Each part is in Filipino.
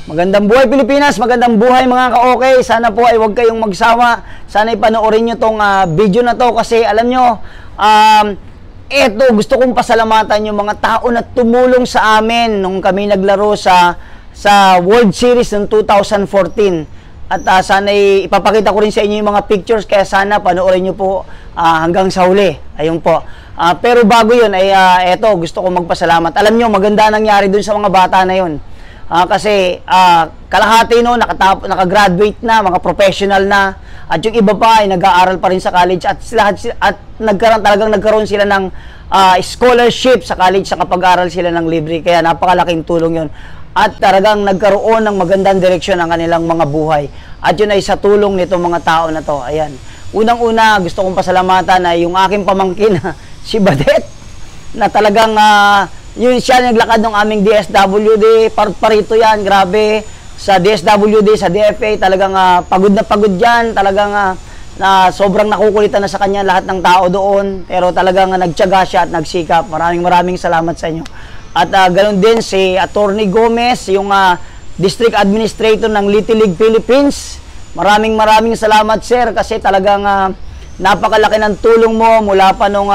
Magandang buhay Pilipinas, magandang buhay mga ka-okay. Sana po ay huwag kayong magsawa. Sana ipanoorin nyo tong video na to kasi alam nyo, eto gusto kong pasalamatan yung mga tao na tumulong sa amin nung kami naglaro sa World Series ng 2014. At sana ipapakita ko rin sa inyo yung mga pictures kaya sana panoorin nyo po hanggang sa huli. Ayun po. Pero bago yun, ay eto gusto kong magpasalamat. Alam nyo, maganda nangyari dun sa mga bata na yun. Kasi kalahati no nakagraduate na, mga professional na, at yung iba pa ay nag-aaral pa rin sa college at nagkaroon sila ng scholarship sa college sa kapag-aral sila ng libre, kaya napakalaking tulong yun at talagang nagkaroon ng magandang direksyon ang kanilang mga buhay at yun ay sa tulong nitong mga tao na to. Ayan, unang-una gusto kong pasalamatan ay yung aking pamangkin si Badet na talagang yun siya naglakad ng aming DSWD, parito yan, grabe, sa DSWD, sa DFA, talagang pagod na pagod yan, talagang na sobrang nakukulitan na sa kanya lahat ng tao doon, pero talagang nagtiyaga siya at nagsikap. Maraming salamat sa inyo. At ganoon din si Attorney Gomez, yung District Administrator ng Little League Philippines. Maraming salamat sir, kasi talagang napakalaki ng tulong mo mula pa nung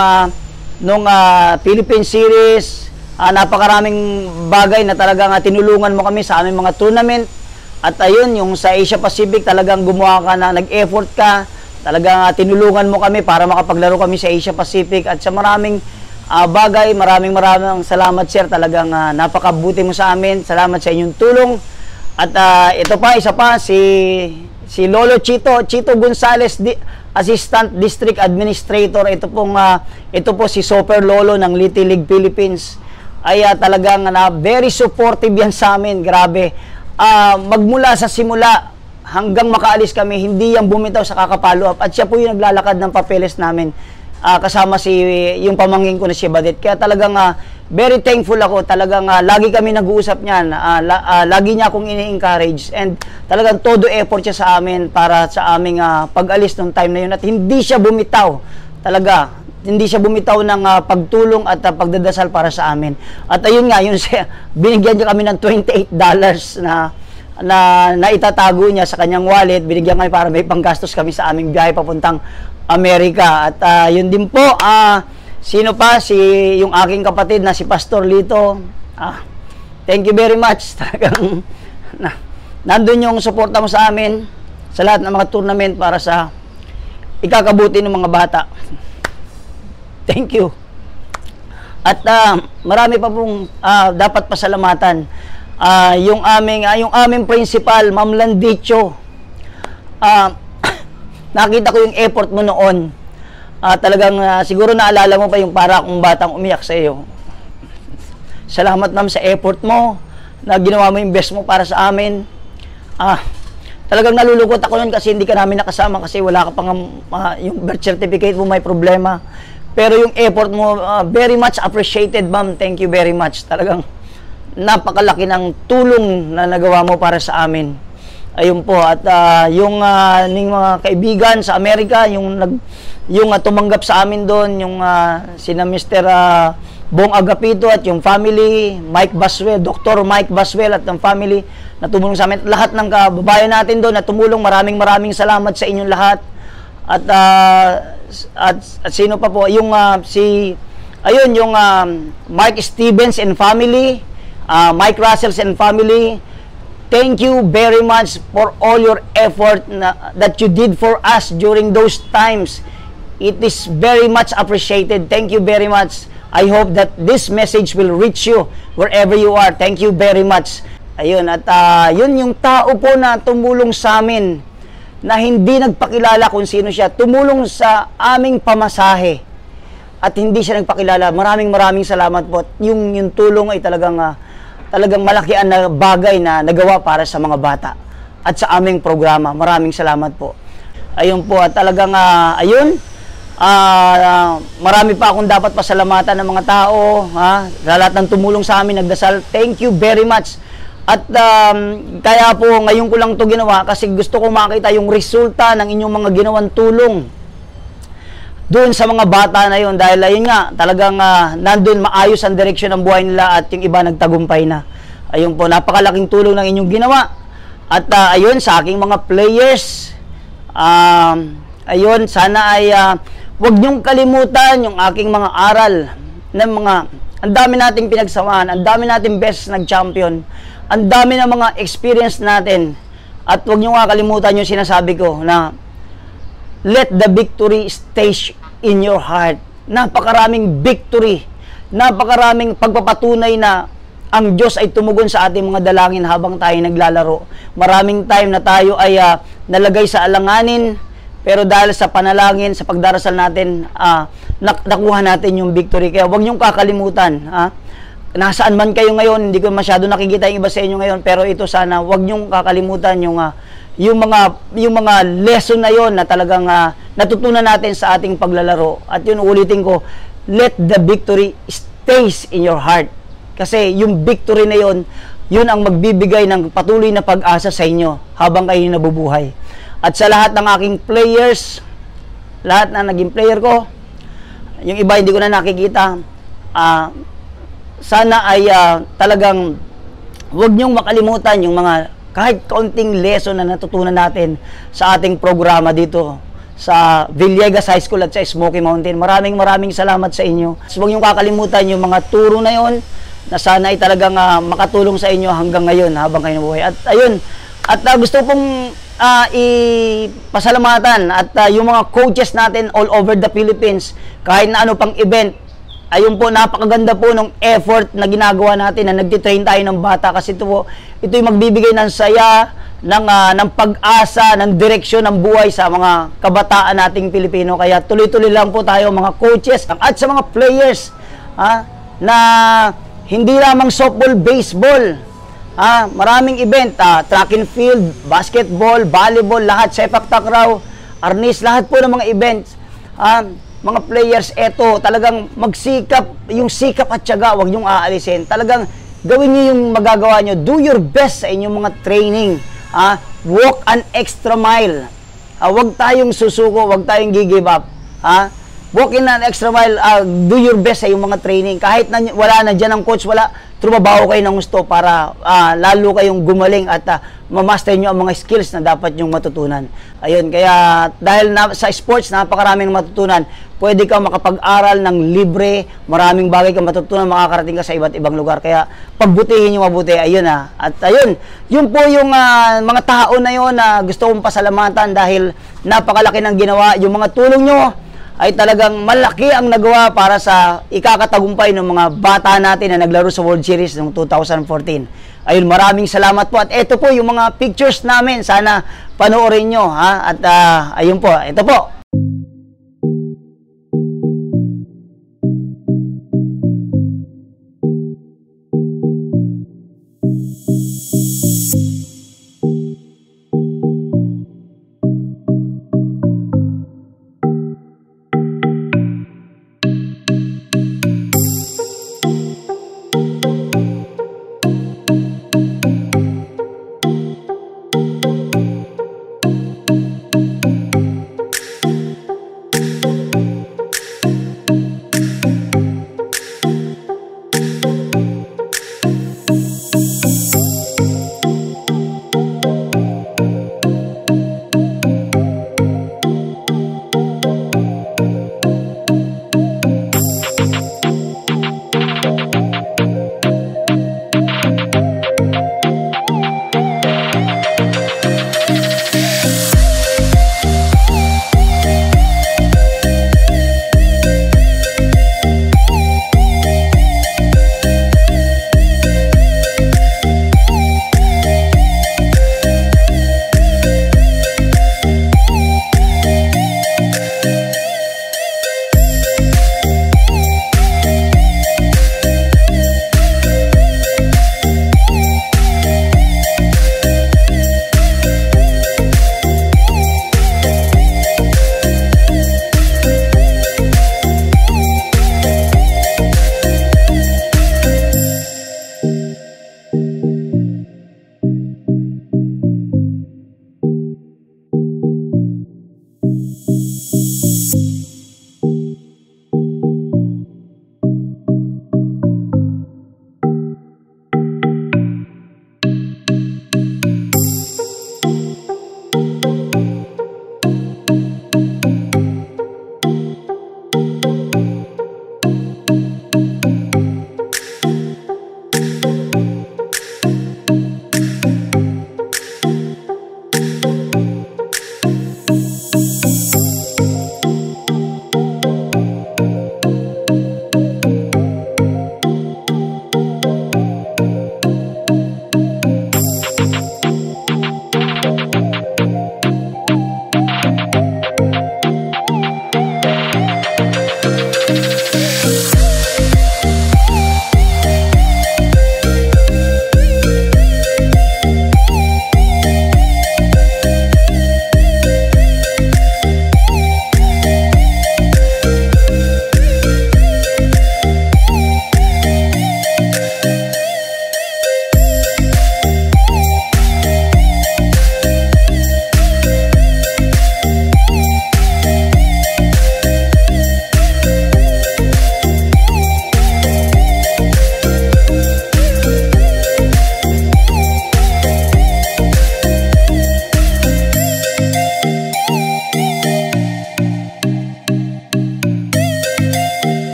Philippine Series. Napakaraming bagay na talagang tinulungan mo kami sa aming mga tournament. At ayun, yung sa Asia Pacific, talagang gumawa ka na, nag-effort ka, talagang tinulungan mo kami para makapaglaro kami sa Asia Pacific. At sa maraming bagay, maraming salamat sir, talagang napakabuti mo sa amin. Salamat sa inyong tulong. At ito pa, isa pa, si Lolo Chito Gonzales, Assistant District Administrator. Ito po si Super Lolo ng Little League Philippines. Ay talagang very supportive yan sa amin, grabe. Magmula sa simula hanggang makaalis kami, hindi yan bumitaw sa kakapalo up. At siya po yung naglalakad ng papeles namin, kasama yung pamangkin ko na si Badet. Kaya talagang very thankful ako, talagang lagi kami nag-uusap niyan, lagi niya akong ini-encourage. And talagang todo effort siya sa amin para sa aming pag-alis nung time na yun. At hindi siya bumitaw, talaga. Hindi siya bumitaw ng pagtulong at pagdadasal para sa amin. At ayun nga, binigyan niya kami ng $28 na itatago niya sa kanyang wallet. Binigyan kami para may panggastos kami sa aming biyahe papuntang Amerika. At yun din po, sino pa? Yung aking kapatid na si Pastor Lito. Thank you very much. Talagang nandun yung suporta mo sa amin sa lahat ng mga tournament para sa ikakabuti ng mga bata. Thank you. At marami pa pong dapat pasalamatan. Yung aming principal, Ma'am Landicho. Nakita ko yung effort mo noon. Talagang siguro naalala mo pa yung para akong batang umiyak sa iyo. Salamat ma'am sa effort mo na ginawa mo yung best mo para sa amin. Talagang nalulungkot ako noon kasi hindi ka namin nakasama kasi wala ka pang yung birth certificate mo may problema. Pero yung effort mo, very much appreciated, ma'am. Thank you very much. Talagang napakalaki ng tulong na nagawa mo para sa amin. Ayun po. At yung mga kaibigan sa Amerika, yung tumanggap sa amin doon, yung sina Mr. Bong Agapito at yung family, Mike Baswell, Dr. Mike Baswell at yung family na tumulong sa amin. Lahat ng kababayan natin doon na tumulong, maraming salamat sa inyong lahat. At sino pa po yung Mike Stevens and family, Mike Russells and family, thank you very much for all your effort that you did for us during those times. It is very much appreciated. Thank you very much. I hope that this message will reach you wherever you are. Thank you very much. Ayun, at yun yung tao po na tumulong sa amin na hindi nagpakilala kung sino siya, tumulong sa aming pamasahe at hindi siya nagpakilala. Maraming salamat po. Yung tulong ay talagang malakian na bagay na nagawa para sa mga bata at sa aming programa. Maraming salamat po. Ayun po, at talagang marami pa akong dapat pasalamatan ng mga tao, sa lahat ng tumulong sa amin, nagdasal. Thank you very much. At kaya po ngayon ko lang to ginawa kasi gusto ko makita yung resulta ng inyong mga ginawang tulong doon sa mga bata na yun, dahil ayun nga talagang nandun maayos ang direksyon ng buhay nila at yung iba nagtagumpay na. Ayun po, napakalaking tulong ng inyong ginawa. At ayun, sa aking mga players, ayun, sana ay huwag niyong kalimutan yung aking mga aral ng mga, ang dami nating pinagsamahan, ang dami nating best nag-champion, ang dami ng mga experience natin. At huwag niyo nga kalimutan yung sinasabi ko na let the victory stay in your heart. Napakaraming victory, napakaraming pagpapatunay na ang Diyos ay tumugon sa ating mga dalangin habang tayo naglalaro. Maraming time na tayo ay nalagay sa alanganin, pero dahil sa panalangin, sa pagdarasal natin, nakuha natin yung victory. Kaya huwag niyong kakalimutan. Nasaan man kayo ngayon, hindi ko masyado nakikita yung iba sa inyo ngayon, pero ito sana, huwag niyong kakalimutan yung mga lesson na yon na talagang natutunan natin sa ating paglalaro. At yun, ulitin ko, let the victory stays in your heart. Kasi yung victory na yon, yun ang magbibigay ng patuloy na pag-asa sa inyo habang kayo nabubuhay. At sa lahat ng aking players, lahat na naging player ko, yung iba hindi ko na nakikita, sana ay talagang huwag niyong makalimutan yung mga kahit kaunting lesson na natutunan natin sa ating programa dito sa Villegas High School at sa Smoky Mountain. Maraming salamat sa inyo. Huwag niyong kakalimutan yung mga turo na yon na sana ay talagang makatulong sa inyo hanggang ngayon habang kayo nabuhay. At ayun, at gusto pong ipasalamatan at yung mga coaches natin all over the Philippines, kahit na ano pang event, ayun po, napakaganda po ng effort na ginagawa natin na nagtitrain tayo ng bata kasi ito yung magbibigay ng saya, ng pag-asa, ng direksyon ng buhay sa mga kabataan nating Pilipino. Kaya tuloy-tuloy lang po tayo mga coaches at sa mga players na hindi lamang softball, baseball, maraming event, track and field, basketball, volleyball, lahat, sepak takraw, arnis, lahat po ng mga events. Mga players, eto, talagang magsikap, yung sikap at tiyaga, huwag niyong aalisin. Talagang gawin niyo yung magagawa niyo. Do your best sa inyong mga training. Walk an extra mile. Huwag tayong susuko, huwag tayong give up. Walk in an extra mile, do your best sa iyong mga training. Kahit na, wala na dyan ang coach, trumabaho kayo ng gusto para lalo kayong gumaling at mamaster nyo ang mga skills na dapat nyong matutunan. Ayun, kaya dahil sa sports, napakaraming matutunan. Pwede kang makapag-aral ng libre, maraming bagay kang matutunan, makakarating ka sa iba't ibang lugar. Kaya pagbutihin nyo mabuti, ayun At ayun, yun po yung mga tao na yun na gusto kong pasalamatan dahil napakalaki ng ginawa. Yung mga tulong nyo ay talagang malaki ang nagawa para sa ikakatagumpay ng mga bata natin na naglaro sa World Series noong 2014. Ayun, maraming salamat po. At ito po yung mga pictures namin. Sana panoorin nyo. At ayun po, ito po.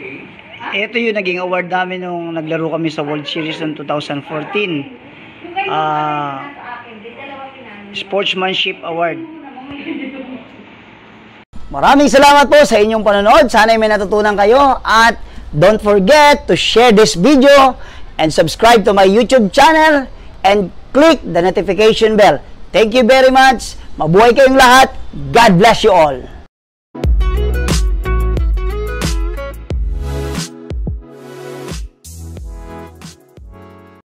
Ito yung naging award namin nung naglaro kami sa World Series noong 2014. Sportsmanship Award. Maraming salamat po sa inyong panonood. Sana may natutunan kayo. At don't forget to share this video and subscribe to my YouTube channel and click the notification bell. Thank you very much. Mabuhay kayong lahat. God bless you all.